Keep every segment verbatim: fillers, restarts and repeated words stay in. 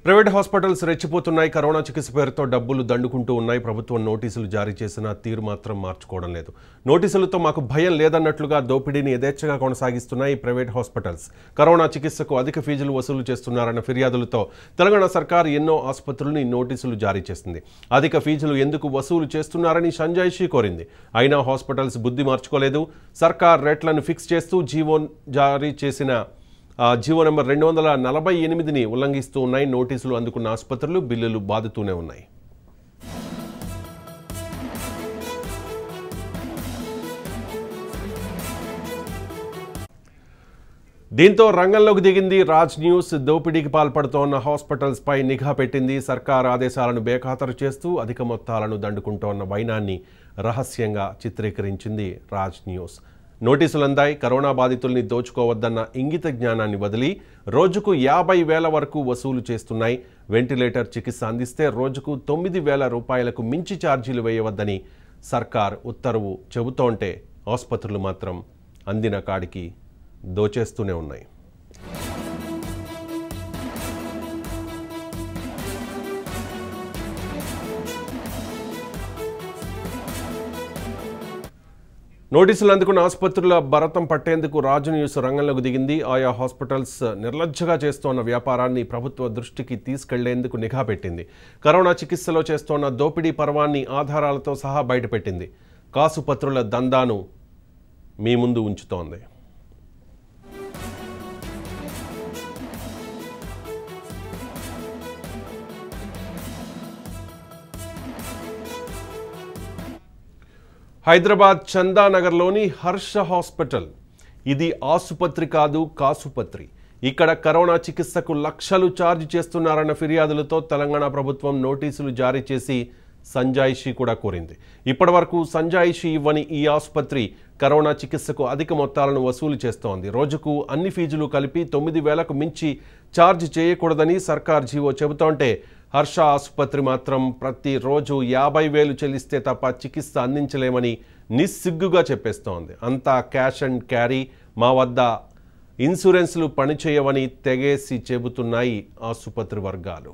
Private hospitals రెచ్చిపోతున్నాయి. Corona చికిత్స పేరుతో డబ్బులు దండుకుంటూ ఉన్నాయి. ప్రభుత్వం నోటీసులు జారీ చేసినా తీరు మాత్రం మార్చుకోవడం లేదు. నోటీసులతో మాకు భయం లేదన్నట్లుగా దోపిడీని యథేచ్ఛగా కొనసాగిస్తున్నాయి ప్రైవేట్ హాస్పిటల్స్. కరోనా చికిత్సకు అధిక ఫీజులు వసూలు చేస్తున్నారన్న ఫిర్యాదులతో తెలంగాణ సర్కార్ ఎన్నో ఆసుపత్రుల్ని నోటీసులు జారీ చేసింది. అధిక ఫీజులు ఎందుకు వసూలు చేస్తున్నారని సంజాయిషీ కోరింది. అయినా హాస్పిటల్స్ బుద్ధి మార్చుకోలేదు. సర్కార్ రేట్లను ఫిక్స్ చేస్తూ జీవో జారీ చేసిన జీవో నెంబర్ రెండు వందల నలభై ఎనిమిదిని ఉల్లంఘిస్తూ ఉన్నాయి. నోటీసులు అందుకున్న ఆసుపత్రులు బిల్లులు బాదుతూనే ఉన్నాయి. దీంతో రంగంలోకి దిగింది రాజ్ న్యూస్. దోపిడీకి పాల్పడుతోన్న హాస్పిటల్స్ పై నిఘా పెట్టింది. సర్కార్ ఆదేశాలను బేఖాతరు చేస్తూ అధిక మొత్తాలను దండుకుంటోన్న వైనాన్ని రహస్యంగా చిత్రీకరించింది రాజ్ న్యూస్. నోటీసులు అందాయి. కరోనా బాధితుల్ని దోచుకోవద్దన్న ఇంగిత జ్ఞానాన్ని వదిలి రోజుకు యాభై వేల వరకు వసూలు చేస్తున్నాయి. వెంటిలేటర్ చికిత్స అందిస్తే రోజుకు తొమ్మిది వేల రూపాయలకు మించి ఛార్జీలు వేయవద్దని సర్కార్ ఉత్తర్వు చెబుతోంటే ఆసుపత్రులు మాత్రం అందిన కాడికి దోచేస్తూనే ఉన్నాయి. నోటీసులు అందుకున్న ఆసుపత్రుల భరతం పట్టేందుకు రాజ్ న్యూస్ రంగంలోకి దిగింది. ఆయా హాస్పిటల్స్ నిర్లజ్జగా చేస్తోన్న వ్యాపారాన్ని ప్రభుత్వ దృష్టికి తీసుకెళ్లేందుకు నిఘా పెట్టింది. కరోనా చికిత్సలో చేస్తోన్న దోపిడీ పర్వాన్ని ఆధారాలతో సహా బయటపెట్టింది. కాసుపత్రుల దందాను మీ ముందు ఉంచుతోంది. హైదరాబాద్ చందానగర్లోని హర్ష హాస్పిటల్. ఇది ఆసుపత్రి కాదు, కాసుపత్రి. ఇక్కడ కరోనా చికిత్సకు లక్షలు ఛార్జ్ చేస్తున్నారన్న ఫిర్యాదులతో తెలంగాణ ప్రభుత్వం నోటీసులు జారీ చేసి సంజాయిషీ కూడా కోరింది. ఇప్పటి వరకు సంజాయిషీ ఇవ్వని ఈ ఆసుపత్రి కరోనా చికిత్సకు అధిక మొత్తాలను వసూలు చేస్తోంది. రోజుకు అన్ని ఫీజులు కలిపి తొమ్మిది వేలకు మించి ఛార్జ్ చేయకూడదని సర్కార్ జీవో చెబుతోంటే హర్ష ఆసుపత్రి మాత్రం ప్రతిరోజు యాభై వేలు చెల్లిస్తే తప్ప చికిత్స అందించలేమని నిస్సిగ్గుగా చెప్పేస్తోంది. అంతా క్యాష్ అండ్ క్యారీ, మా వద్ద ఇన్సూరెన్స్లు పనిచేయవని తెగేసి చెబుతున్నాయి ఆసుపత్రి వర్గాలు.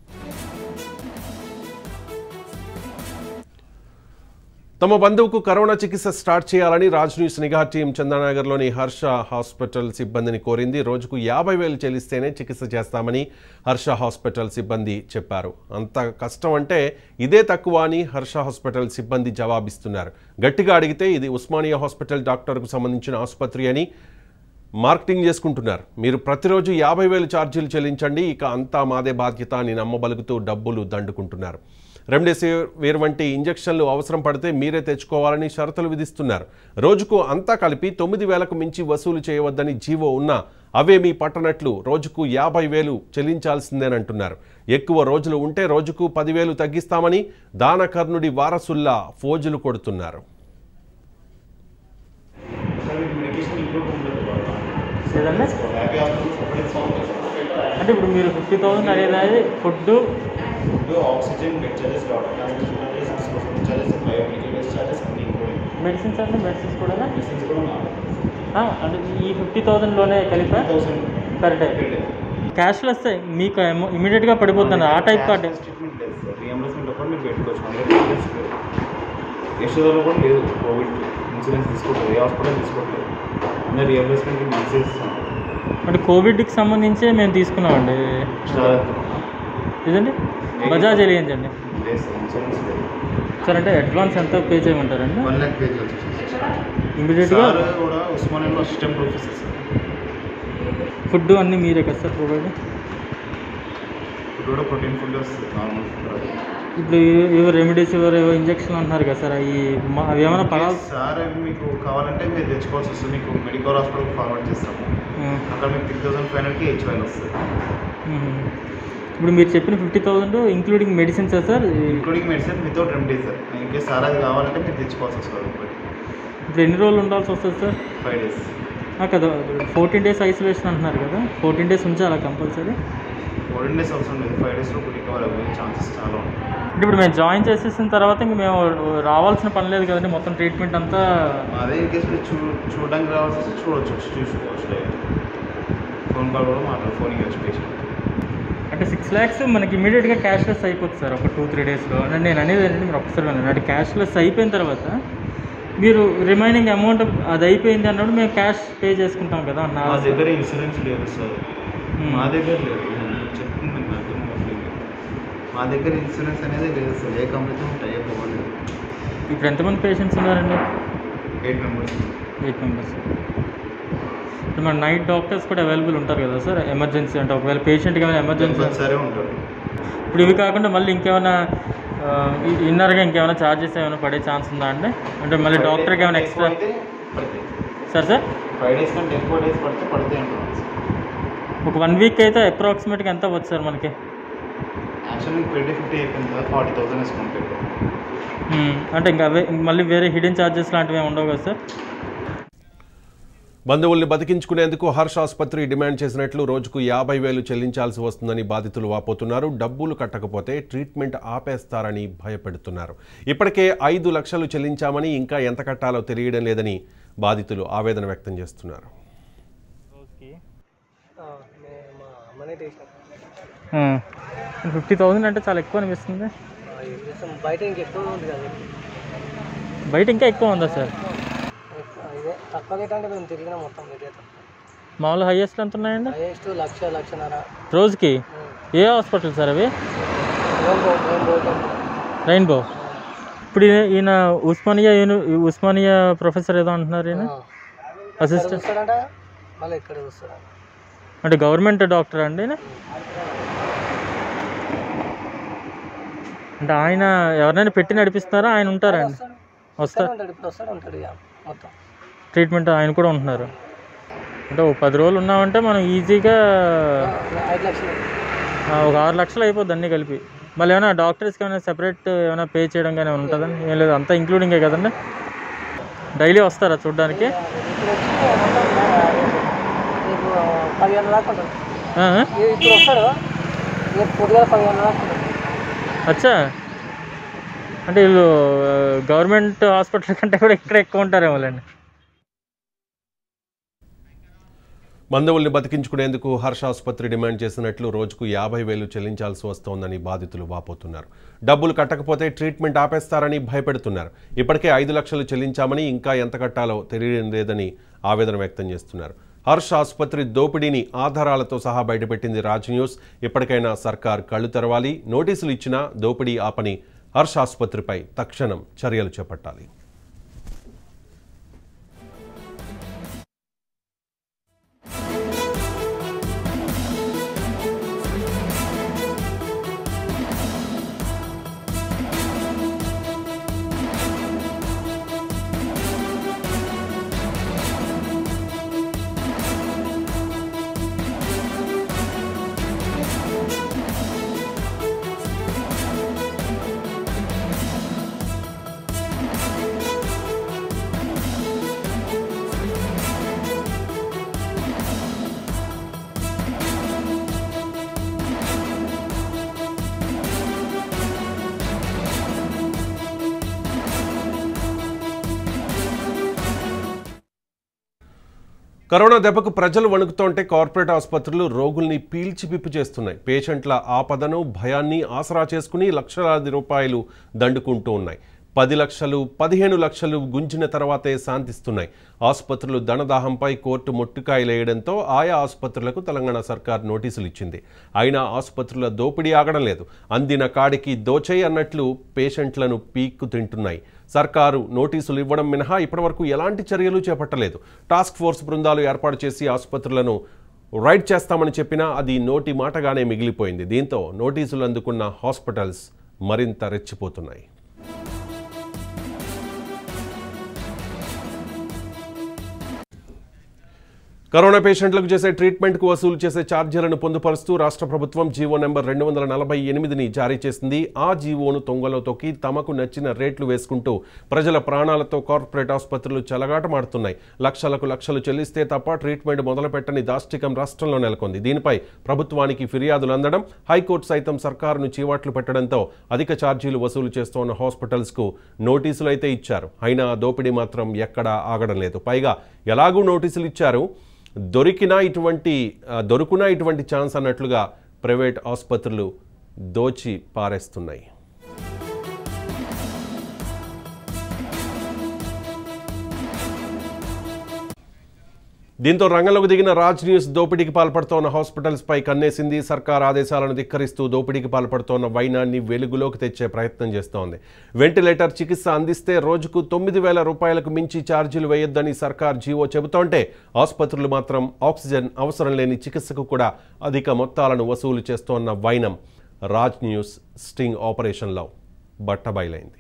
తమ బంధువుకు కరోనా చికిత్స స్టార్ట్ చేయాలని రాజ్ న్యూస్ నిఘా టీం చందానగర్లోని హర్ష హాస్పిటల్ సిబ్బందిని కోరింది. రోజుకు యాభై వేలు చెల్లిస్తేనే చికిత్స చేస్తామని హర్ష హాస్పిటల్ సిబ్బంది చెప్పారు. అంత కష్టం అంటే ఇదే తక్కువ అని హర్ష హాస్పిటల్ సిబ్బంది జవాబిస్తున్నారు. గట్టిగా అడిగితే ఇది ఉస్మానియా హాస్పిటల్ డాక్టర్కు సంబంధించిన ఆసుపత్రి అని మార్కెటింగ్ చేసుకుంటున్నారు. మీరు ప్రతిరోజు యాభై వేలు ఛార్జీలు చెల్లించండి, ఇక అంతా మాదే బాధ్యత అని నమ్మబలుగుతూ డబ్బులు దండుకుంటున్నారు. రెమ్డెసివిర్ వంటి ఇంజెక్షన్లు అవసరం పడితే మీరే తెచ్చుకోవాలని షరతులు విధిస్తున్నారు. రోజుకు అంతా కలిపి తొమ్మిది వేలకు మించి వసూలు చేయవద్దని జీవో ఉన్నా అవేమీ పట్టనట్లు రోజుకు యాభై వేలు చెల్లించాల్సిందేనంటున్నారు. ఎక్కువ రోజులు ఉంటే రోజుకు పదివేలు తగ్గిస్తామని దానకర్ణుడి వారసుల్లా ఫోజులు కొడుతున్నారు. అంటే ఇప్పుడు మీరు ఫిఫ్టీ థౌసండ్ అనేది food oxygen bed charges medicines అంటే మెడిసిన్స్ కూడా మెడిసిన్స్ కూడా అంటే ఈ ఫిఫ్టీ థౌసండ్లోనే కలిపా పర్ డే క్యాష్లెస్ మీకు ఇమీడియట్గా పడిపోతుంది. ఆ టైప్ కార్డు రీఎంబర్స్మెంట్ కూడా మీరు పెట్టుకోవచ్చు. యశోదాలో కూడా లేదు కోవిడ్ ఇన్సూరెన్స్ తీసుకోవట్లేదు, ఏ హాస్పిటల్ తీసుకోవట్లేదు. అందరూ రీఎంబర్స్మెంట్ మెసేజ్ ఇస్తాం. అంటే కోవిడ్కి సంబంధించే మేము తీసుకున్నామండి. ఇదండి బజాజ్ ఎలియన్స్ అండి సార్. అంటే అడ్వాన్స్ ఎంత పే చేయమంటారండి? వన్ ల్యాక్ పే చేయాలి ఇమీడియట్గా. కూడా ఉస్మానియాలో అసిస్టెంట్ ప్రొఫెసర్ సార్. ఫుడ్ అన్నీ మీరే కదా సార్ ప్రొవైడ్? ఫుడ్ కూడా ప్రోటీన్ ఫుడ్ వస్తుంది, నార్మల్ ఫుడ్. ఇప్పుడు ఏవో రెమిడీసివిర్ ఏవో ఇంజక్షన్ అంటున్నారు కదా సార్, అవి అవి ఏమైనా పడాలి సార్? అవి మీకు కావాలంటే మీరు తెచ్చుకోవాల్సి వస్తుంది. మీకు మెడికల్ హాస్పిటల్కి ఫార్వర్డ్ చేస్తాము. అక్కడ మీకు త్రీ థౌసండ్ ఫైవ్ హండ్రెడ్కి హెచ్ వైల్ వస్తుంది. ఇప్పుడు మీరు చెప్పిన ఫిఫ్టీ థౌసండ్ ఇంక్లూడింగ్ మెడిసిన్సా సార్? Including medicine without remedy sir. ఇంకే సార్ అది కావాలంటే మీరు తెచ్చుకోవాల్సి వస్తుంది. ఇప్పుడు ఎన్ని రోజులు ఉండాల్సి వస్తుంది సార్? ఫైవ్ డేస్ కదా. ఫోర్టీన్ డేస్ ఐసోలేషన్ అంటున్నారు కదా, ఫోర్టీన్ డేస్ ఉంచాలా కంపల్సరీ? ఫోర్టీన్ డేస్ అవసరం లేదు, ఫైవ్ డేస్లో రికవర్ అయ్యే ఛాన్సెస్ చాలా ఉంటాయి. అంటే ఇప్పుడు మేము జాయిన్ చేసేసిన తర్వాత ఇంక మేము రావాల్సిన పని లేదు కదండి, మొత్తం ట్రీట్మెంట్ అంతా అదే. ఇన్ కేసు చూ చూడడానికి రావాల్సి వస్తే చూడవచ్చు, చూసుకోవచ్చు. ఫోన్ కాల్ కూడా మాట్లాడు, ఫోన్ ఇవ్వచ్చు పేషెంట్. అంటే సిక్స్ ల్యాక్స్ మనకి ఇమీడియట్గా క్యాష్లెస్ అయిపోతుంది సార్ ఒక టూ త్రీ డేస్లో. అంటే నేను అనేది ఏంటంటే మీరు ఒకసారి వినండి, అంటే క్యాష్లెస్ అయిపోయిన తర్వాత మీరు రిమైనింగ్ అమౌంట్ అది అయిపోయింది అన్నప్పుడు మేము క్యాష్ పే చేసుకుంటాం కదా. మా దగ్గర ఇన్సూరెన్స్ లేదు సార్, మా దగ్గర లేదు చెప్తుంది నాకు. మా దగ్గర ఇన్సూరెన్స్ అనేది లేదు సార్, ఏ కంపెనీతో టై అవ్వలేదు. ఇప్పుడు ఎంతమంది పేషెంట్స్ ఉన్నారండి? Eight members. Eight members. మన నైట్ డాక్టర్స్ కూడా అవైలబుల్ ఉంటారు కదా సార్ ఎమర్జెన్సీ అంటే ఒకవేళ పేషెంట్కి ఏమైనా ఎమర్జెన్సీ సరే ఉంటారు. ఇప్పుడు ఇవి కాకుండా మళ్ళీ ఇంకేమైనా ఇన్నర్గా ఇంకేమైనా ఛార్జెస్ ఏమైనా పడే ఛాన్స్ ఉందా అండి? అంటే మళ్ళీ డాక్టర్కి ఏమైనా extra sir sir five days కంటే ఎక్కువ డేస్ పడితే పడితే అంటున్నాను. ఒక వన్ వీక్ అయితే అప్రాక్సిమేట్గా ఎంత అవ్వచ్చు సార్ మనకి? యాక్చువల్లీ ట్వంటీ ఫిఫ్టీ అయిపోయింది కదా, ఫార్టీ థౌసండ్ వేసుకుంటే. అంటే ఇంకా అవే మళ్ళీ వేరే హిడెన్ ఛార్జెస్ లాంటివి ఏమి ఉండవు కదా సార్? బంధువుల్ని బతికించుకునేందుకు హర్ష ఆసుపత్రి డిమాండ్ చేసినట్లు రోజుకు యాభై వేలు చెల్లించాల్సి వస్తుందని బాధితులు వాపోతున్నారు. డబ్బులు కట్టకపోతే ట్రీట్మెంట్ ఆపేస్తారని భయపెడుతున్నారు. ఇప్పటికే ఐదు లక్షలు చెల్లించామని ఇంకా ఎంత కట్టాలో తెలియడం లేదని బాధితులు ఆవేదన వ్యక్తం చేస్తున్నారు. ఫిఫ్టీ థౌసండ్ అంటే చాలా ఎక్కువ అనిపిస్తుంది. బయట ఇంకా ఎక్కువ ఉంది కదా, బయట ఇంకా ఎక్కువ ఉందా సార్? తక్కువ రేట్ అంటే మేము తిరిగిన మొత్తం మామూలు హైయెస్ట్ ఎంత ఉన్నాయండి? హైయెస్ట్ లక్ష లక్షన్నర రోజుకి. ఏ హాస్పిటల్ సార్ అవి? రెయిన్బో. ఇప్పుడు ఈయన ఉస్మానియా యూని ఉస్మానియా ప్రొఫెసర్ ఏదో అంటున్నారు, ఈయన అసిస్టెంట్ మళ్ళీ ఇక్కడ చూస్తారా అంటే గవర్నమెంట్ డాక్టర్ అండి ఈయన? అంటే ఆయన ఎవరినైనా పెట్టి నడిపిస్తున్నారా, ఆయన ఉంటారా అండి? వస్తారు మొత్తం ట్రీట్మెంట్ ఆయన కూడా ఉంటున్నారు. అంటే ఒక పది రోజులు ఉన్నామంటే మనం ఈజీగా ఒక ఆరు లక్షలు అయిపోద్ది అన్నీ కలిపి. మళ్ళీ ఏమైనా డాక్టర్స్కి ఏమైనా సెపరేట్ ఏమైనా పే చేయడం కానీ ఉంటుందని? ఏం లేదు, అంతా ఇంక్లూడింగే కదండి. డైలీ వస్తారా చూడడానికి? అచ్చా, అంటే వీళ్ళు గవర్నమెంట్ హాస్పిటల్ కంటే కూడా ఇక్కడ ఎక్కువ ఉంటారేమో లేండి. బంధువుల్ని బతికించుకునేందుకు హర్ష ఆసుపత్రి డిమాండ్ చేసినట్లు రోజుకు యాభై వేలు చెల్లించాల్సి వస్తోందని బాధితులు వాపోతున్నారు. డబ్బులు కట్టకపోతే ట్రీట్మెంట్ ఆపేస్తారని భయపెడుతున్నారు. ఇప్పటికే ఐదు లక్షలు చెల్లించామని ఇంకా ఎంత కట్టాలో తెలియడం లేదని ఆవేదన వ్యక్తం చేస్తున్నారు. హర్ష ఆసుపత్రి దోపిడీని ఆధారాలతో సహా బయటపెట్టింది రాజ్ న్యూస్. ఇప్పటికైనా సర్కార్ కళ్ళు తెరవాలి. నోటీసులు ఇచ్చినా దోపిడీ ఆపని హర్ష ఆసుపత్రిపై తక్షణం చర్యలు చేపట్టాలి. కరోనా దెబ్బకు ప్రజలు వణుకుతుంటే కార్పొరేట్ ఆసుపత్రులు రోగుల్ని పీల్చి పిప్పి చేస్తున్నాయి. పేషెంట్ల ఆపదను భయాన్ని ఆసరా చేసుకుని లక్షలాది రూపాయలు దండుకుంటూ ఉన్నాయి. పది లక్షలు పదిహేను లక్షలు గుంజిన తర్వాతే శాంతిస్తున్నాయి. ఆసుపత్రులు ధనదాహంపై కోర్టు మొట్టికాయలేయడంతో ఆయా ఆసుపత్రులకు తెలంగాణ సర్కార్ నోటీసులు ఇచ్చింది. అయినా ఆసుపత్రుల దోపిడీ ఆగడం లేదు. అందిన కాడికి దోచేయి అన్నట్లు పేషెంట్లను పీక్కు తింటున్నాయి. సర్కారు నోటీసులు ఇవ్వడం మినహా ఇప్పటివరకు ఎలాంటి చర్యలు చేపట్టలేదు. టాస్క్ ఫోర్స్ బృందాలు ఏర్పాటు చేసి ఆసుపత్రులను రైడ్ చేస్తామని చెప్పినా అది నోటి మాటగానే మిగిలిపోయింది. దీంతో నోటీసులు అందుకున్న హాస్పిటల్స్ మరింత రెచ్చిపోతున్నాయి. కరోనా పేషెంట్లకు చేసే ట్రీట్మెంట్కు వసూలు చేసే ఛార్జీలను పొందుపరుస్తూ రాష్ట్ర ప్రభుత్వం జీవో నెంబర్ రెండు వందల నలభై ఎనిమిదిని జారీ చేసింది. ఆ జీవోను తొంగలో తొక్కి తమకు నచ్చిన రేట్లు వేసుకుంటూ ప్రజల ప్రాణాలతో కార్పొరేట్ ఆసుపత్రులు చెలగాటమాడుతున్నాయి. లక్షలకు లక్షలు చెల్లిస్తే తప్ప ట్రీట్మెంట్ మొదలుపెట్టని దాష్టికం రాష్ట్రంలో నెలకొంది. దీనిపై ప్రభుత్వానికి ఫిర్యాదులు అందడం, హైకోర్టు సైతం సర్కారును చీవాట్లు పెట్టడంతో అధిక ఛార్జీలు వసూలు చేస్తోన్న హాస్పిటల్స్కు నోటీసులు అయితే ఇచ్చారు. అయినా దోపిడీ మాత్రం ఎక్కడా ఆగడం లేదు. పైగా ఎలాగూ నోటీసులు ఇచ్చారు, దొరికినా ఇటువంటి దొరుకునా ఇటువంటి ఛాన్స్ అన్నట్లుగా ప్రైవేట్ ఆసుపత్రులు దోచి పారేస్తున్నాయి. దీంతో రంగంలోకి దిగిన రాజ్ న్యూస్ దోపిడీకి పాల్పడుతోన్న హాస్పిటల్స్పై కన్నేసింది. సర్కార్ ఆదేశాలను ధిక్కరిస్తూ దోపిడీకి పాల్పడుతోన్న వైనాన్ని వెలుగులోకి తెచ్చే ప్రయత్నం చేస్తోంది. వెంటిలేటర్ చికిత్స అందిస్తే రోజుకు తొమ్మిది వేల రూపాయలకు మించి ఛార్జీలు వేయొద్దని సర్కార్ జీవో చెబుతోంటే ఆసుపత్రులు మాత్రం ఆక్సిజన్ అవసరం లేని చికిత్సకు కూడా అధిక మొత్తాలను వసూలు చేస్తోన్న వైనం రాజ్ న్యూస్ స్టింగ్ ఆపరేషన్లో బట్టబయలైంది.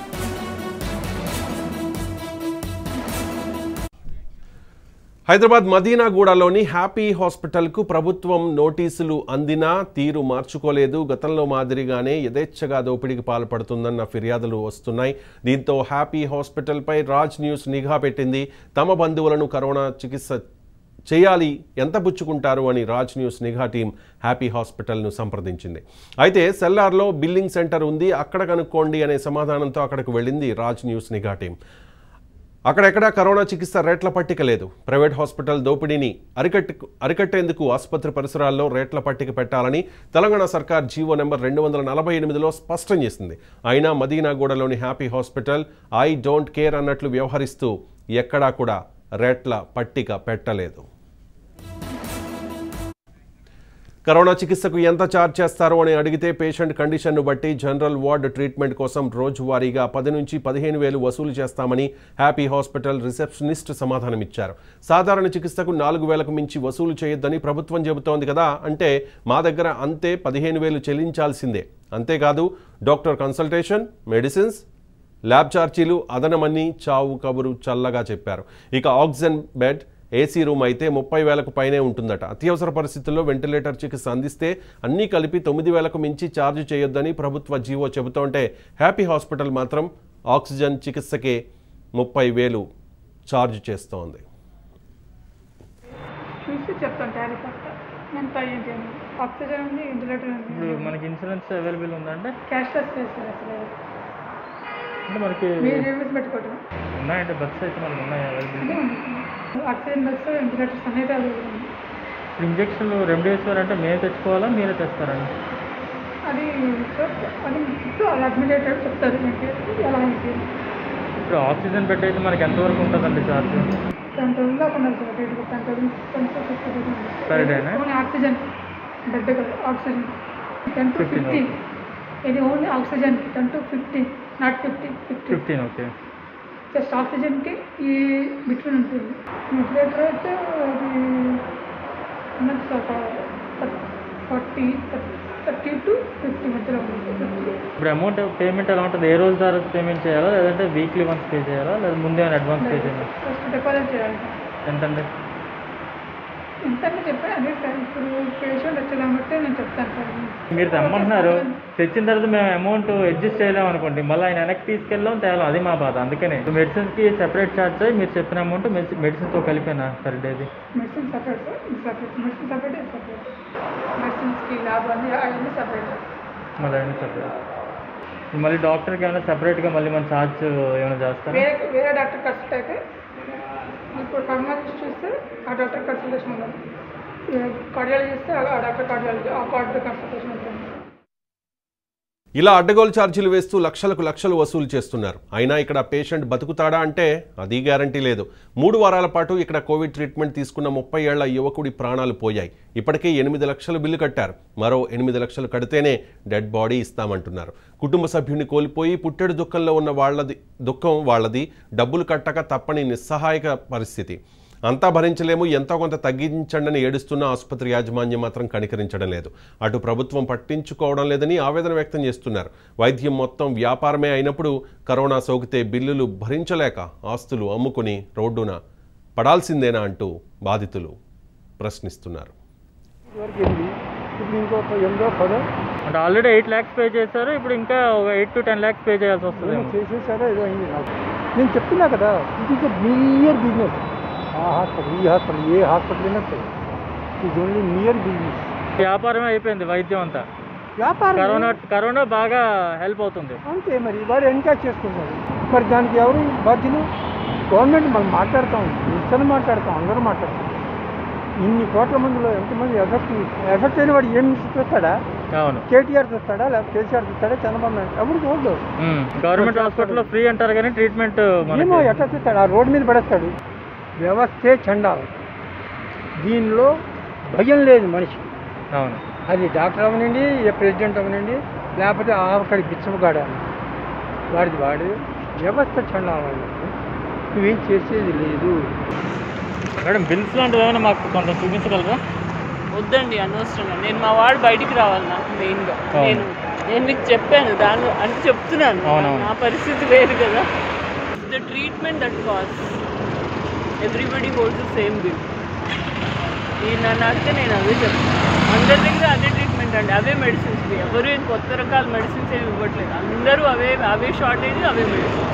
హైదరాబాద్ మదీనాగూడలోని హ్యాపీ హాస్పిటల్కు ప్రభుత్వం నోటీసులు అందినా తీరు మార్చుకోలేదు. గతంలో మాదిరిగానే యథేచ్ఛగా దోపిడీకి పాల్పడుతుందన్న ఫిర్యాదులు వస్తున్నాయి. దీంతో హ్యాపీ హాస్పిటల్పై రాజ్ న్యూస్ నిఘా పెట్టింది. తమ బంధువులను కరోనా చికిత్స చేయాలి, ఎంత పుచ్చుకుంటారు అని రాజ్ న్యూస్ నిఘా టీం హ్యాపీ హాస్పిటల్ను సంప్రదించింది. అయితే సెల్లార్లో బిల్లింగ్ సెంటర్ ఉంది, అక్కడ కనుక్కోండి అనే సమాధానంతో అక్కడికి వెళ్ళింది రాజ్ న్యూస్ నిఘా టీం. అక్కడెక్కడా కరోనా చికిత్స రేట్ల పట్టిక లేదు. ప్రైవేట్ హాస్పిటల్ దోపిడీని అరికట్టు అరికట్టేందుకు ఆసుపత్రి పరిసరాల్లో రేట్ల పట్టిక పెట్టాలని తెలంగాణ సర్కార్ జీవో నెంబర్ రెండు వందల నలభై ఎనిమిదిలో స్పష్టం చేసింది. అయినా మదీనాగూడలోని happy hospital I don't care అన్నట్లు వ్యవహరిస్తూ ఎక్కడా కూడా రేట్ల పట్టిక పెట్టలేదు. కరోనా చికిత్సకు ఎంత ఛార్జ్ చేస్తారో అని అడిగితే పేషెంట్ కండిషన్ను బట్టి జనరల్ వార్డ్ ట్రీట్మెంట్ కోసం రోజువారీగా పది నుంచి పదిహేను వేలు వసూలు చేస్తామని హ్యాపీ హాస్పిటల్ రిసెప్షనిస్ట్ సమాధానమిచ్చారు. సాధారణ చికిత్సకు నాలుగు వేలకు మించి వసూలు చేయొద్దని ప్రభుత్వం చెబుతోంది కదా అంటే మా దగ్గర అంతే, పదిహేను వేలు చెల్లించాల్సిందే. అంతేకాదు డాక్టర్ కన్సల్టేషన్, మెడిసిన్స్, ల్యాబ్ ఛార్జీలు అదనమని చావు కబురు చల్లగా చెప్పారు. ఇక ఆక్సిజన్ బెడ్, ఏసీ రూమ్ అయితే ముప్పై వేలకు పైనే ఉంటుందట. అత్యవసర పరిస్థితుల్లో వెంటిలేటర్ చికిత్స అందిస్తే అన్నీ కలిపి తొమ్మిది వేలకు మించి ఛార్జ్ చేయొద్దని ప్రభుత్వ జీవో చెబుతుంటే హ్యాపీ హాస్పిటల్ మాత్రం ఆక్సిజన్ చికిత్సకే ముప్పై వేలు ఛార్జ్ చేస్తోంది. ఆక్సిజన్ ఉంది, వెంటిలేటర్ ఉంది. ఇప్పుడు మనకి ఇన్సూరెన్స్ అవైలబుల్ ఉందంటే క్యాష్లెస్ చేస్తారు అసలు అంటే మనకి మీరు రివ్యూస్ పెట్టుకోవటం ఉన్నాయంటే బస్సు అయితే మనకి ఉన్నాయి అవైలబుల్. ఆక్సిజన్ బస్, వెంటిలేటర్స్ అనేది అవైలబుల్ ఉంది. ఇప్పుడు ఇంజక్షన్లు రెమ్డెసివిర్ అంటే మేము తెచ్చుకోవాలా మీరే తెస్తారండి? అది అది అది అడ్మిటేటెడ్ చెప్తారు మీకు ఎలా ఉంది. ఇప్పుడు ఆక్సిజన్ బెడ్ అయితే మనకి ఎంతవరకు ఉంటుందండి ఛార్జ్? టెన్ థౌసండ్ దాకా ఉండదు sir. Rate ten thousand ten to fifty thousand per డేనా? ఓన్లీ ఆక్సిజన్ బెడ్ కదా, ఆక్సిజన్ టెన్ టు ఫిఫ్టీ. ఇది ఓన్లీ ఆక్సిజన్కి ten to fifty, not fifty fifty fifteen okay. Just ఆక్సిజన్కి ఈ బిట్వీన్ ఉంటుంది. వెంటిలేటర్ అయితే అది ఉన్నది ఒక ఫార్టీ థర్టీ టు ఫిఫ్టీ మధ్యలో ఉంటుంది. ఇప్పుడు అమౌంట్ పేమెంట్ ఎలా ఉంటుంది? ఏ రోజు ద్వారా పేమెంట్ చేయాలా లేదంటే వీక్లీ వన్స్ పే చేయాలా లేదా ముందే అడ్వాన్స్ పే చేయాలి? ఫస్ట్ డిపాజిట్ చేయాలి. ఎంతండి? ఎంతని చెప్పి అదే సార్. ఇప్పుడు పేషెంట్ వచ్చేదాన్ని బట్టి నేను చెప్తాను సార్. మీరు తెమ్మంటున్నారు, తెచ్చిన తర్వాత మేము అమౌంట్ అడ్జస్ట్ చేయలేము అనుకోండి, మళ్ళీ ఆయన వెనక్కి తీసుకెళ్ళాం తేలాం, అది మా బాధ. అందుకనే మెడిసిన్స్కి సెపరేట్ ఛార్జ్ అయ్యి మీరు చెప్పిన అమౌంట్ మెడిసిన్తో కలిపేనా పర్ డేది? Medicine separate sir, separate medicine separate ఇది సపరేట్. మెడిసిన్స్కి ల్యాబ్ అన్ని అవన్నీ సపరేట్. మళ్ళీ అవన్నీ సపరేట్. మళ్ళీ డాక్టర్కి ఏమైనా సపరేట్గా మళ్ళీ మన ఛార్జ్ ఏమైనా చేస్తారా? వేరే వేరే డాక్టర్ కన్సల్ట్ అయితే ఇప్పుడు కర్మాలజిస్ట్ చూస్తే ఆ డాక్టర్ కన్సల్టేషన్ ఉండదు. కార్డియాలజీ చూస్తే ఆ డాక్టర్ కార్డియాలజీ ఆ కార్డు కన్సల్టేషన్ ఉంటుంది. ఇలా అడ్డగోలు ఛార్జీలు వేస్తూ లక్షలకు లక్షలు వసూలు చేస్తున్నారు. అయినా ఇక్కడ పేషెంట్ బతుకుతాడా అంటే అది గ్యారంటీ లేదు. మూడు వారాల పాటు ఇక్కడ కోవిడ్ ట్రీట్మెంట్ తీసుకున్న ముప్పై ఏళ్ల యువకుడి ప్రాణాలు పోయాయి. ఇప్పటికే ఎనిమిది లక్షలు బిల్లు కట్టారు. మరో ఎనిమిది లక్షలు కడితేనే డెడ్ బాడీ ఇస్తామంటున్నారు. కుటుంబ సభ్యుని కోల్పోయి పుట్టెడు దుఃఖంలో ఉన్న వాళ్ళది దుఃఖం వాళ్ళది. డబ్బులు కట్టక తప్పని నిస్సహాయక పరిస్థితి. అంతా భరించలేము, ఎంతో కొంత తగ్గించండి ఏడుస్తున్న ఆసుపత్రి యాజమాన్యం మాత్రం కనికరించడం లేదు. అటు ప్రభుత్వం పట్టించుకోవడం లేదని ఆవేదన వ్యక్తం చేస్తున్నారు. వైద్యం మొత్తం వ్యాపారమే అయినప్పుడు కరోనా సోకితే బిల్లులు భరించలేక ఆస్తులు అమ్ముకుని రోడ్డున పడాల్సిందేనా అంటూ బాధితులు ప్రశ్నిస్తున్నారు. అంటే ఆల్రెడీ ఎయిట్ ల్యాక్స్ పే చేశారు, ఇప్పుడు ఇంకా ఒక eight to ten lakhs pay చేయాల్సి వస్తుంది. చేసేసారా ఏదో అయింది నాకు. నేను చెప్తున్నా కదా, ఇది మిలియర్ బిజినెస్. ఆ హాస్పిటల్ ఈ హాస్పిటల్ ఏ హాస్పిటల్ అయినా సరే ఇది ఓన్లీ నియర్ బిజినెస్. వ్యాపారమే అయిపోయింది వైద్యం అంతా. వ్యాపారం కరోనా కరోనా బాగా హెల్ప్ అవుతుంది అంతే. మరి వాడు ఎన్కాష్ చేసుకుంటున్నారు. మరి దానికి ఎవరు బాధ్యులు? గవర్నమెంట్ మనం మాట్లాడుతాం, నిశ్చయం మాట్లాడతాం, అందరూ మాట్లాడతాం. ఇన్ని కోట్ల మందిలో ఎంతమంది ఎఫెక్ట్ ఎఫెక్ట్ అయిన వాడు ఏం చూస్తాడా? అవును. కేటీఆర్ చూస్తాడా, లేకపోతే కేసీఆర్ చూస్తాడా, చంద్రబాబు నాయుడు ఎవరు చూడదు. గవర్నమెంట్ హాస్పిటల్లో ఫ్రీ అంటారు కానీ ట్రీట్మెంట్ ఏమో ఎట్లా చూస్తాడు, ఆ రోడ్డు మీద పడేస్తాడు. వ్యవస్థే చండాలం. దీనిలో భయం లేదు మనిషికి. అవును. అది డాక్టర్ అవనండి, ఏ ప్రెసిడెంట్ అవనండి, లేకపోతే ఆఖరి బిచ్చమగాడ వాడిది వాడు. వ్యవస్థ చండాలం. నువ్వేం చేసేది లేదు. మేడం బిల్స్ లాంటివి ఏమైనా మాకు కొంచెం చూపించగలరా? వద్దండి, అనవసరంగా. నేను మా వాడు బయటికి రావాలి నాకు మెయిన్గా. నేను నేను మీకు చెప్పాను దాని అంటే చెప్తున్నాను, నా పరిస్థితి లేదు కదా. The treatment that cost everybody holds the same bill. నేను నన్ను అడిగితే నేను అదే చెప్తాను. అందరి దగ్గర అదే ట్రీట్మెంట్ అండి, అవే మెడిసిన్స్. ఎవరు ఏం కొత్త రకాల మెడిసిన్స్ ఏమి ఇవ్వట్లేదు. అందరూ అవే అవే షార్టేజ్, అవే మెడిసిన్స్.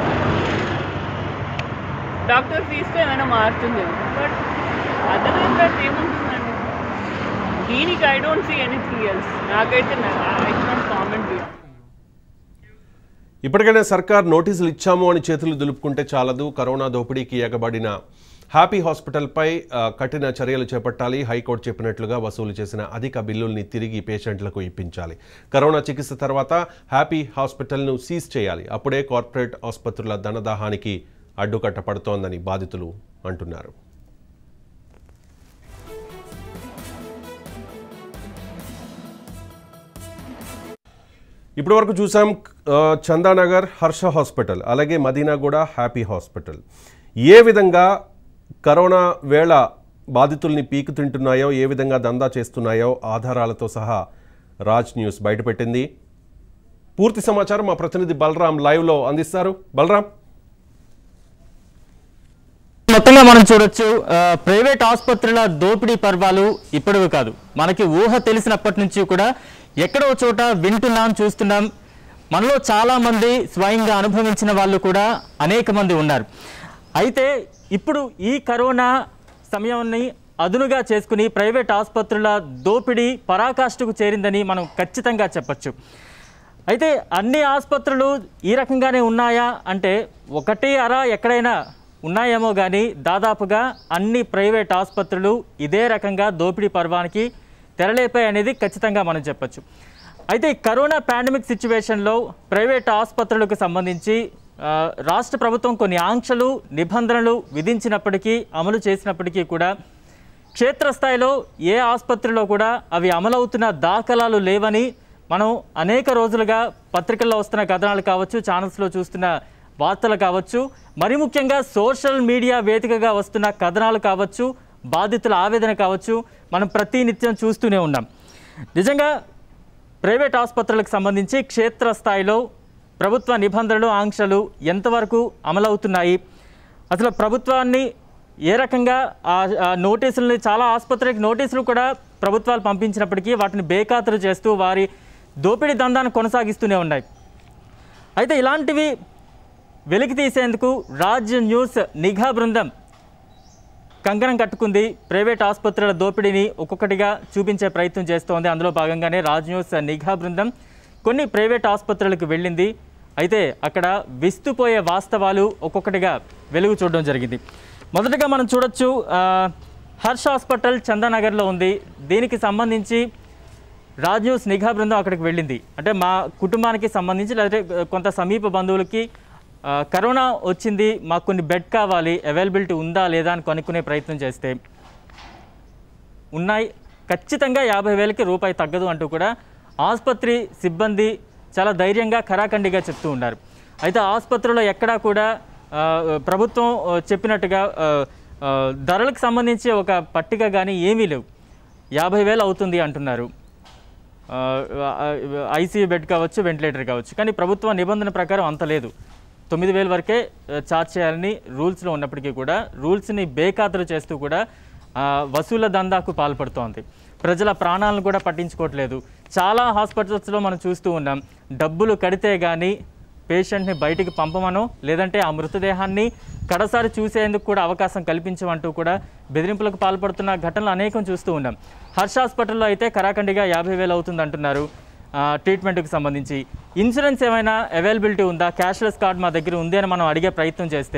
డాక్టర్ ఫీజుతో ఏమైనా మారుతుంది, బట్ అదర్ దెన్ దట్ ఏముంటుందండి దీనికి? I don't see anything else. నాకైతే ఐ కెనాట్ కామెంట్ ఇట్. ఇప్పటికైనా సర్కార్ నోటీసులు ఇచ్చాము అని చేతులు దులుపుకుంటే చాలదు. కరోనా దోపిడీకి ఎగబడిన హ్యాపీ హాస్పిటల్పై కఠిన చర్యలు చేపట్టాలి. హైకోర్టు చెప్పినట్లుగా వసూలు చేసిన అధిక బిల్లుల్ని తిరిగి పేషెంట్లకు ఇప్పించాలి. కరోనా చికిత్స తర్వాత హ్యాపీ హాస్పిటల్ను సీజ్ చేయాలి. అప్పుడే కార్పొరేట్ ఆసుపత్రుల ధనదాహానికి అడ్డుకట్ట పడుతోందని బాధితులు అంటున్నారు. ఇప్పటి వరకు చూసాం చందానగర్ హర్ష హాస్పిటల్, అలాగే మదీనాగూడ హ్యాపీ హాస్పిటల్ ఏ విధంగా కరోనా వేళ బాధితుల్ని పీకు తింటున్నాయో, ఏ విధంగా దందా చేస్తున్నాయో ఆధారాలతో సహా రాజ్ న్యూస్ బయటపెట్టింది. పూర్తి సమాచారం మా ప్రతినిధి బలరాం లైవ్లో అందిస్తారు. బలరాం, మొత్తంగా మనం చూడొచ్చు, ప్రైవేట్ ఆసుపత్రుల దోపిడీ పర్వాలు ఇప్పటివి కాదు, మనకి ఊహ తెలిసినప్పటి నుంచి కూడా ఎక్కడో చోట వింటున్నాం, చూస్తున్నాం. మనలో చాలామంది స్వయంగా అనుభవించిన వాళ్ళు కూడా అనేక మంది ఉన్నారు. అయితే ఇప్పుడు ఈ కరోనా సమయాన్ని అదునుగా చేసుకుని ప్రైవేట్ ఆసుపత్రుల దోపిడీ పరాకాష్ఠకు చేరిందని మనం ఖచ్చితంగా చెప్పచ్చు. అయితే అన్ని ఆసుపత్రులు ఈ రకంగానే ఉన్నాయా అంటే ఒకటి అరా ఎక్కడైనా ఉన్నాయేమో కానీ దాదాపుగా అన్ని ప్రైవేట్ ఆసుపత్రులు ఇదే రకంగా దోపిడీ పర్వానికి తెరలేపాయి అనేది ఖచ్చితంగా మనం చెప్పచ్చు. అయితే కరోనా పాండమిక్ సిచ్యువేషన్లో ప్రైవేట్ ఆసుపత్రులకు సంబంధించి రాష్ట్ర ప్రభుత్వం కొన్ని ఆంక్షలు నిబంధనలు విధించినప్పటికీ అమలు చేసినప్పటికీ కూడా క్షేత్రస్థాయిలో ఏ ఆసుపత్రిలో కూడా అవి అమలవుతున్న దాఖలాలు లేవని మనం అనేక రోజులుగా పత్రికల్లో వస్తున్న కథనాలు కావచ్చు, ఛానల్స్లో చూస్తున్న వార్తలు కావచ్చు, మరి ముఖ్యంగా సోషల్ మీడియా వేదికగా వస్తున్న కథనాలు కావచ్చు, బాధితుల ఆవేదన కావచ్చు, మనం ప్రతినిత్యం చూస్తూనే ఉన్నాం. నిజంగా ప్రైవేట్ ఆసుపత్రులకు సంబంధించి క్షేత్రస్థాయిలో ప్రభుత్వ నిబంధనలు ఆంక్షలు ఎంతవరకు అమలవుతున్నాయి, అసలు ప్రభుత్వాన్ని ఏ రకంగా ఆ నోటీసులని చాలా ఆసుపత్రికి నోటీసులు కూడా ప్రభుత్వాలు పంపించినప్పటికీ వాటిని బేఖాతరు చేస్తూ వారి దోపిడీ దందాన్ని కొనసాగిస్తూనే ఉన్నాయి. అయితే ఇలాంటివి వెలికి తీసేందుకు రాజ్ న్యూస్ నిఘా బృందం కంకణం కట్టుకుంది. ప్రైవేట్ ఆసుపత్రుల దోపిడీని ఒక్కొక్కటిగా చూపించే ప్రయత్నం చేస్తోంది. అందులో భాగంగానే రాజ్ న్యూస్ నిఘా బృందం కొన్ని ప్రైవేట్ ఆసుపత్రులకు వెళ్ళింది. అయితే అక్కడ విస్తుపోయే వాస్తవాలు ఒక్కొక్కటిగా వెలుగు చూడడం జరిగింది. మొదటగా మనం చూడొచ్చు, హర్ష హాస్పిటల్ చందానగర్లో ఉంది. దీనికి సంబంధించి రాజ్ న్యూస్ నిఘా బృందం అక్కడికి వెళ్ళింది. అంటే మా కుటుంబానికి సంబంధించి లేదంటే కొంత సమీప బంధువులకి కరోనా వచ్చింది, మాకు కొన్ని బెడ్ కావాలి, అవైలబిలిటీ ఉందా లేదా అని కనుక్కునే ప్రయత్నం చేస్తే ఉన్నాయి, ఖచ్చితంగా యాభై వేలకి రూపాయి తగ్గదు అంటూ కూడా ఆసుపత్రి సిబ్బంది చాలా ధైర్యంగా ఖరాఖండిగా చెప్తూ ఉన్నారు. అయితే ఆసుపత్రిలో ఎక్కడా కూడా ప్రభుత్వం చెప్పినట్టుగా ధరలకు సంబంధించి ఒక పట్టిక కానీ ఏమీ లేవు. యాభై వేలు అవుతుంది అంటున్నారు, ఐసీయూ బెడ్ కావచ్చు, వెంటిలేటర్ కావచ్చు. కానీ ప్రభుత్వ నిబంధన ప్రకారం అంత లేదు, తొమ్మిది వేల వరకే ఛార్జ్ చేయాలని రూల్స్లో ఉన్నప్పటికీ కూడా రూల్స్ని బేఖాతరు చేస్తూ కూడా వసూళ్ల దందాకు పాల్పడుతోంది. ప్రజల ప్రాణాలను కూడా పట్టించుకోవట్లేదు. చాలా హాస్పిటల్స్లో మనం చూస్తూ ఉన్నాం, డబ్బులు కడితే కానీ పేషెంట్ని బయటికి పంపమనో లేదంటే ఆ మృతదేహాన్ని కడసారి చూసేందుకు కూడా అవకాశం కల్పించమంటూ కూడా బెదిరింపులకు పాల్పడుతున్న ఘటనలు అనేకం చూస్తూ ఉన్నాం. హర్ష హాస్పిటల్లో అయితే కరాఖండిగా యాభై వేలు అవుతుంది అంటున్నారు ట్రీట్మెంట్కి సంబంధించి. ఇన్సూరెన్స్ ఏమైనా అవైలబిలిటీ ఉందా, క్యాష్లెస్ కార్డ్ మా దగ్గర ఉంది అని మనం అడిగే ప్రయత్నం చేస్తే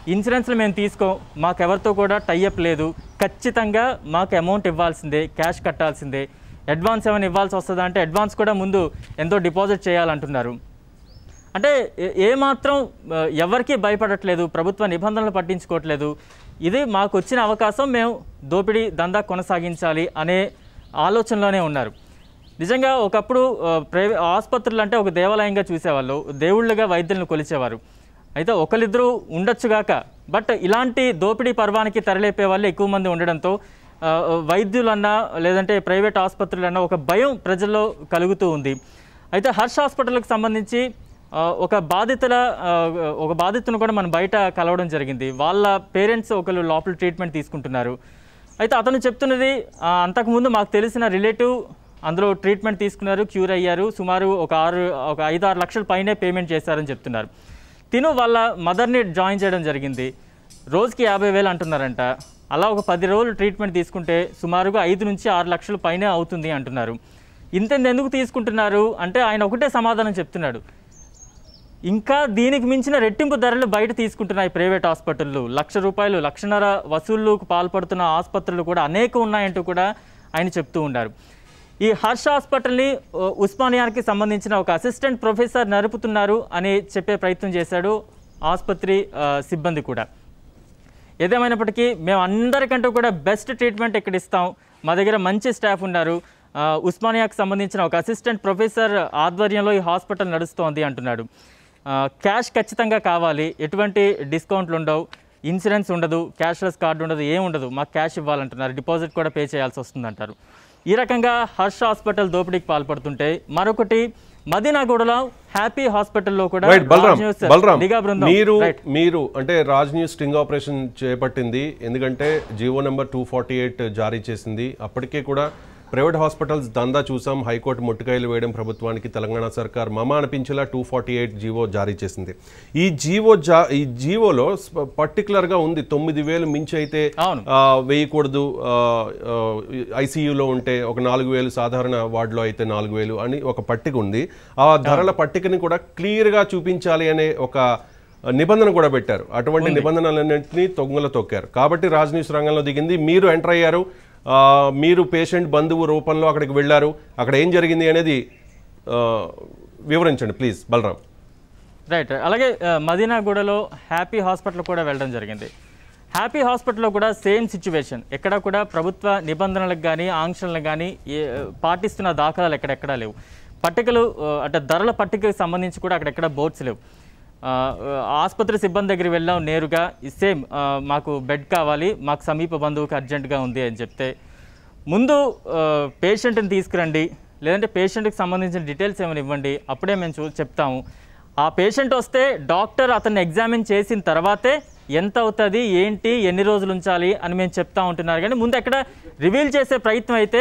ఇన్సూరెన్స్లు మేము తీసుకో, మాకెవరితో కూడా టైఅప్ లేదు, ఖచ్చితంగా మాకు అమౌంట్ ఇవ్వాల్సిందే, క్యాష్ కట్టాల్సిందే, అడ్వాన్స్ ఏమైనా ఇవ్వాల్సి వస్తుందా అంటే అడ్వాన్స్ కూడా ముందు ఎంతో డిపాజిట్ చేయాలంటున్నారు. అంటే ఏమాత్రం ఎవరికి భయపడట్లేదు, ప్రభుత్వ నిబంధనలు పట్టించుకోవట్లేదు. ఇది మాకు వచ్చిన అవకాశం, మేము దోపిడీ దందా కొనసాగించాలి అనే ఆలోచనలోనే ఉన్నారు. నిజంగా ఒకప్పుడు ప్రైవే ఆసుపత్రులు అంటే ఒక దేవాలయంగా చూసేవాళ్ళు, దేవుళ్ళుగా వైద్యులను కొలిచేవారు. అయితే ఒకరిద్దరూ ఉండొచ్చుగాక, బట్ ఇలాంటి దోపిడీ పర్వానికి తరలిపే వాళ్ళు ఎక్కువ మంది ఉండడంతో వైద్యులన్నా లేదంటే ప్రైవేట్ ఆసుపత్రులన్నా ఒక భయం ప్రజల్లో కలుగుతూ ఉంది. అయితే హర్ష హాస్పిటల్కి సంబంధించి ఒక బాధితుల ఒక బాధితులను కూడా మనం బయట కలవడం జరిగింది. వాళ్ళ పేరెంట్స్ ఒకరు లోపల ట్రీట్మెంట్ తీసుకుంటున్నారు. అయితే అతను చెప్తున్నది, అంతకుముందు మాకు తెలిసిన రిలేటివ్ అందులో ట్రీట్మెంట్ తీసుకున్నారు, క్యూర్ అయ్యారు, సుమారు ఒక ఆరు ఒక ఐదు ఆరు లక్షల పైనే పేమెంట్ చేశారని చెప్తున్నారు. తిను వాళ్ళ మదర్ని జాయిన్ చేయడం జరిగింది, రోజుకి యాభై వేలు అంటున్నారంట. అలా ఒక పది రోజులు ట్రీట్మెంట్ తీసుకుంటే సుమారుగా ఐదు నుంచి ఆరు లక్షల పైనే అవుతుంది అంటున్నారు. ఇంత ఎందుకు తీసుకుంటున్నారు అంటే ఆయన ఒకటే సమాధానం చెప్తున్నాడు, ఇంకా దీనికి మించిన రెట్టింపు ధరలు బయట తీసుకుంటున్నాయి ప్రైవేట్ హాస్పిటళ్ళు, లక్ష రూపాయలు లక్షన్నర వసూళ్లకు పాల్పడుతున్న ఆసుపత్రులు కూడా అనేక ఉన్నాయంటూ కూడా ఆయన చెప్తూ ఉన్నారు. ఈ హర్ష హాస్పిటల్ని ఉస్మానియాకి సంబంధించిన ఒక అసిస్టెంట్ ప్రొఫెసర్ నడుపుతున్నారు అని చెప్పే ప్రయత్నం చేశాడు ఆసుపత్రి సిబ్బంది కూడా. ఏదేమైనప్పటికీ మేము అందరికంటూ కూడా బెస్ట్ ట్రీట్మెంట్ ఇక్కడ ఇస్తాం, మా దగ్గర మంచి స్టాఫ్ ఉన్నారు, ఉస్మానియాకి సంబంధించిన ఒక అసిస్టెంట్ ప్రొఫెసర్ ఆధ్వర్యంలో ఈ హాస్పిటల్ నడుస్తోంది అంటున్నాడు. క్యాష్ ఖచ్చితంగా కావాలి, ఎటువంటి డిస్కౌంట్లు ఉండవు, ఇన్సూరెన్స్ ఉండదు, క్యాష్లెస్ కార్డు ఉండదు, ఏం ఉండదు, మాకు క్యాష్ ఇవ్వాలంటున్నారు, డిపాజిట్ కూడా పే చేయాల్సి వస్తుందంటారు. ఈ రకంగా హర్ష హాస్పిటల్ దోపిడీకి పాల్పడుతుంటే మరొకటి మదీనాగూడలో హ్యాపీ హాస్పిటల్లో కూడా మీరు మీరు అంటే రాజ్ న్యూస్ స్టింగ్ ఆపరేషన్ చేపట్టింది, ఎందుకంటే GO number two forty eight జారీ చేసింది. అప్పటికే కూడా ప్రైవేట్ హాస్పిటల్స్ దందా చూసాం, హైకోర్టు ముట్టుకాయలు వేయడం ప్రభుత్వానికి తెలంగాణ సర్కార్ మమ అనిపించేలా టూ ఫార్టీ ఎయిట్ జీవో జారీ చేసింది. ఈ జీవో జా ఈ జీవోలో పర్టికులర్గా ఉంది, తొమ్మిది వేలు మించి అయితే వేయకూడదు, ఐసీయూలో ఉంటే ఒక నాలుగు వేలు, సాధారణ వార్డులో అయితే నాలుగు వేలు అని ఒక పట్టిక ఉంది. ఆ ధరల పట్టికని కూడా క్లియర్గా చూపించాలి అనే ఒక నిబంధన కూడా పెట్టారు. అటువంటి నిబంధనలన్నింటినీ తొంగలో తొక్కారు. కాబట్టి రాజ్ న్యూస్ రంగంలో దిగింది. మీరు ఎంటర్ అయ్యారు, మీరు పేషెంట్ బంధువు రూపంలో అక్కడికి వెళ్ళారు, అక్కడ ఏం జరిగింది అనేది వివరించండి ప్లీజ్ బలరాం. రైట్. అలాగే మదీనాగూడలో హ్యాపీ హాస్పిటల్ కూడా వెళ్ళడం జరిగింది. హ్యాపీ హాస్పిటల్లో కూడా సేమ్ సిచ్యువేషన్, ఎక్కడ కూడా ప్రభుత్వ నిబంధనలకు కానీ ఆంక్షలకు కానీ పాటిస్తున్న దాఖలాలు ఎక్కడెక్కడా లేవు. పట్టికలు అంటే ధరల పట్టికకు సంబంధించి కూడా అక్కడెక్కడ బోర్డ్స్ లేవు. ఆసుపత్రి సిబ్బంది దగ్గరికి వెళ్ళాం నేరుగా, సేమ్ మాకు బెడ్ కావాలి, మాకు సమీప బంధువుకి అర్జెంటుగా ఉంది అని చెప్తే ముందు పేషెంట్ని తీసుకురండి, లేదంటే పేషెంట్కి సంబంధించిన డీటెయిల్స్ ఏమైనా ఇవ్వండి, అప్పుడే మేము చూ చెప్తాము. ఆ పేషెంట్ వస్తే డాక్టర్ అతన్ని ఎగ్జామిన్ చేసిన తర్వాతే ఎంత అవుతుంది, ఏంటి, ఎన్ని రోజులు ఉంచాలి అని మేము చెప్తా ఉంటున్నారు. కానీ ముందు ఎక్కడ రివీల్ చేసే ప్రయత్నం అయితే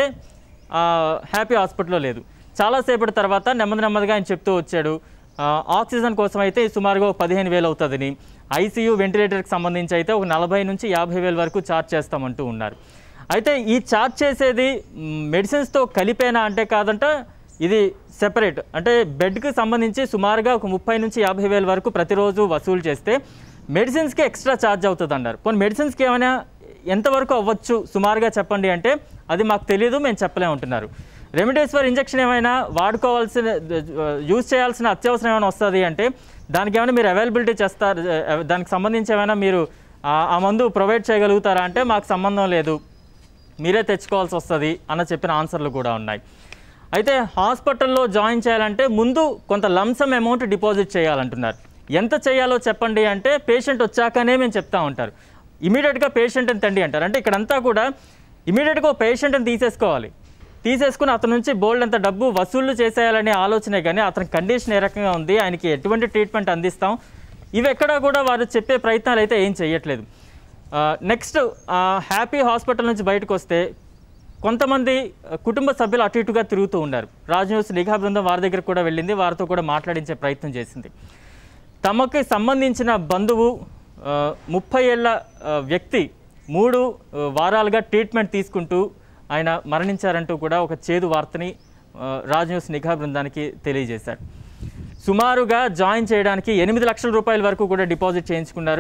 హ్యాపీ హాస్పిటల్లో లేదు. చాలాసేపటి తర్వాత నెమ్మది నెమ్మదిగా ఆయన చెప్తూ వచ్చాడు, ఆక్సిజన్ కోసం అయితే సుమారుగా పదిహేను వేలు అవుతుందని, ఐసీయూ వెంటిలేటర్కి సంబంధించి అయితే ఒక నలభై నుంచి యాభై వేల వరకు ఛార్జ్ చేస్తామంటూ ఉన్నారు. అయితే ఈ ఛార్జ్ చేసేది మెడిసిన్స్తో కలిపేనా అంటే కాదంట, ఇది సెపరేట్. అంటే బెడ్కి సంబంధించి సుమారుగా ఒక ముప్పై నుంచి యాభై వేల వరకు ప్రతిరోజు వసూలు చేస్తే మెడిసిన్స్కి ఎక్స్ట్రా ఛార్జ్ అవుతుంది అన్నారు. కొన్ని మెడిసిన్స్కి ఏమైనా ఎంతవరకు అవ్వచ్చు సుమారుగా చెప్పండి అంటే అది మాకు తెలియదు, మేము చెప్పలేమంటున్నారు. రెమిడెసివిర్ ఇంజెక్షన్ ఏమైనా వాడుకోవాల్సిన యూజ్ చేయాల్సిన అత్యవసరం ఏమైనా వస్తుంది అంటే దానికి ఏమైనా మీరు అవైలబిలిటీ చేస్తారు, దానికి సంబంధించి ఏమైనా మీరు ఆ మందు ప్రొవైడ్ చేయగలుగుతారా అంటే మాకు సంబంధం లేదు, మీరే తెచ్చుకోవాల్సి వస్తుంది అన్న చెప్పిన ఆన్సర్లు కూడా ఉన్నాయి. అయితే హాస్పిటల్లో జాయిన్ చేయాలంటే ముందు కొంత లంసమ్ అమౌంట్ డిపాజిట్ చేయాలంటున్నారు. ఎంత చేయాలో చెప్పండి అంటే పేషెంట్ వచ్చాకనే మేము చెప్తా ఉంటారు. ఇమీడియట్గా పేషెంట్ని తండి అంటారు. అంటే ఇక్కడంతా కూడా ఇమీడియట్గా పేషెంట్ని తీసేసుకోవాలి, తీసేసుకుని అతని నుంచి బోల్డ్ అంత డబ్బు వసూళ్లు చేసేయాలనే ఆలోచనే, కానీ అతని కండిషన్ ఏ రకంగా ఉంది, ఆయనకి ఎటువంటి ట్రీట్మెంట్ అందిస్తాం, ఇవి ఎక్కడా కూడా వారు చెప్పే ప్రయత్నాలు అయితే ఏం చేయట్లేదు. నెక్స్ట్ హ్యాపీ హాస్పిటల్ నుంచి బయటకు వస్తే కొంతమంది కుటుంబ సభ్యులు అటు ఇటుగా తిరుగుతూ ఉన్నారు. రాజ్ న్యూస్ నిఘా బృందం వారి దగ్గర కూడా వెళ్ళింది, వారితో కూడా మాట్లాడించే ప్రయత్నం చేసింది. తమకి సంబంధించిన బంధువు ముప్పై ఏళ్ళ వ్యక్తి మూడు వారాలుగా ట్రీట్మెంట్ తీసుకుంటూ ఆయన మరణించారంటూ కూడా ఒక చేదు వార్తని రాజ్ న్యూస్ నిఘా బృందానికి తెలియజేశారు. సుమారుగా జాయిన్ చేయడానికి ఎనిమిది లక్షల రూపాయల వరకు కూడా డిపాజిట్ చేయించుకున్నారు.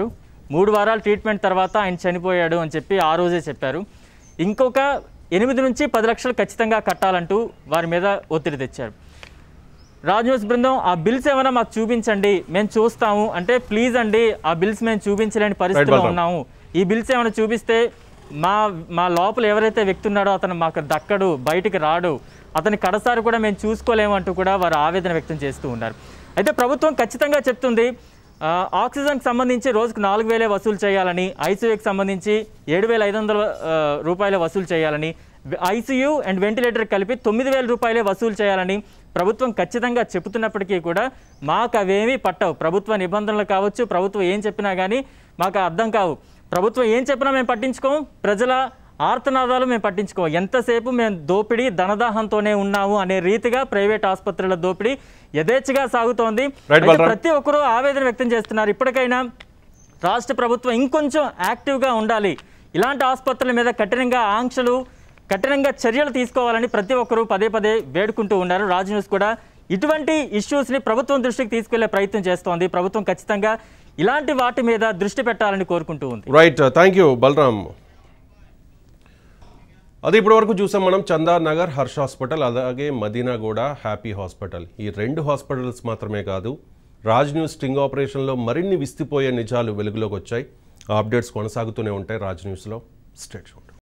మూడు వారాల ట్రీట్మెంట్ తర్వాత ఆయన చనిపోయాడు అని చెప్పి ఆ రోజే చెప్పారు. ఇంకొక ఎనిమిది నుంచి పది లక్షలు ఖచ్చితంగా కట్టాలంటూ వారి మీద ఒత్తిడి తెచ్చారు. రాజ్ న్యూస్ బృందం ఆ బిల్స్ ఏమైనా మాకు చూపించండి, మేము చూస్తాము అంటే, ప్లీజ్ అండి ఆ బిల్స్ మేము చూపించలేని పరిస్థితిలో ఉన్నాము, ఈ బిల్స్ ఏమైనా చూపిస్తే మా మా లోపల ఎవరైతే వ్యక్తి ఉన్నాడో అతను మాకు దక్కడు, బయటికి రాడు, అతని కడసారి కూడా మేము చూసుకోలేమంటూ కూడా వారు ఆవేదన వ్యక్తం చేస్తూ ఉన్నారు. అయితే ప్రభుత్వం ఖచ్చితంగా చెప్తుంది ఆక్సిజన్కి సంబంధించి రోజుకు నాలుగు వేలే వసూలు చేయాలని, ఐసీయూకి సంబంధించి ఏడు వేల ఐదు వందల రూపాయలే వసూలు చేయాలని, ఐసీయూ అండ్ వెంటిలేటర్ కలిపి తొమ్మిది వేల రూపాయలే వసూలు చేయాలని ప్రభుత్వం ఖచ్చితంగా చెబుతున్నప్పటికీ కూడా మాకు అవేమీ పట్టవు. ప్రభుత్వ నిబంధనలు కావచ్చు, ప్రభుత్వం ఏం చెప్పినా కానీ మాకు అర్థం కావు. ప్రభుత్వం ఏం చెప్పినా మేము పట్టించుకోం, ప్రజల ఆర్తనాదాలు మేము పట్టించుకోం. ఎంతసేపు మేము దోపిడీ ధనదాహంతోనే ఉన్నాము అనే రీతిగా ప్రైవేట్ ఆసుపత్రుల దోపిడీ యథేచ్ఛగా సాగుతోంది. ప్రతి ఒక్కరూ ఆవేదన వ్యక్తం చేస్తున్నారు. ఇప్పటికైనా రాష్ట్ర ప్రభుత్వం ఇంకొంచెం యాక్టివ్గా ఉండాలి, ఇలాంటి ఆసుపత్రుల మీద కఠినంగా ఆంక్షలు, కఠినంగా చర్యలు తీసుకోవాలని ప్రతి ఒక్కరూ పదే పదే వేడుకుంటూ ఉన్నారు. రాజ్ న్యూస్ కూడా ఇటువంటి ఇష్యూస్ని ప్రభుత్వం దృష్టికి తీసుకెళ్లే ప్రయత్నం చేస్తోంది. ప్రభుత్వం ఖచ్చితంగా ఇలాంటి వాటి మీద దృష్టి పెట్టాలని కోరుకుంటూ ఉంది. Right, thank you Balram. అది ఇప్పటి వరకు చూసాం మనం చందార్ నగర్ హర్ష హాస్పిటల్, అలాగే మదీనాగూడ హ్యాపీ హాస్పిటల్. ఈ రెండు హాస్పిటల్స్ మాత్రమే కాదు, రాజ్ న్యూస్ స్టింగ్ ఆపరేషన్లో మరిన్ని విస్తుపోయే నిజాలు వెలుగులోకి వచ్చాయి. ఆ అప్డేట్స్ కొనసాగుతూనే ఉంటాయి రాజ్ న్యూస్లో. Stay tuned.